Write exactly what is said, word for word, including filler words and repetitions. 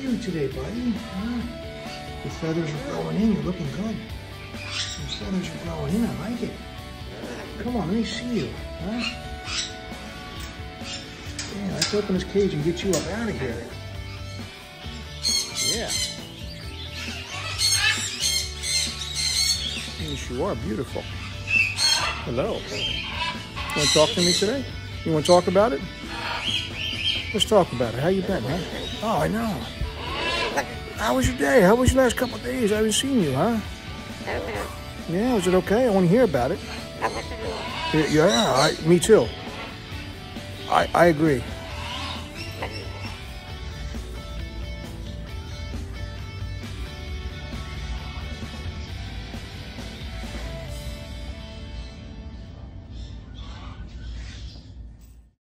doing today, buddy? Huh? Your feathers are growing in. You're looking good. Your feathers are growing in. I like it. Come on, let me see you. Huh? Yeah, let's open this cage and get you up out of here. Yeah. Yes, you are beautiful. Hello. You want to talk to me today? You want to talk about it? Let's talk about it. How you been, huh? Oh, I know. How was your day? How was your last couple of days? I haven't seen you, huh? Yeah, was it okay? I want to hear about it. Yeah, I, me too. I, I agree.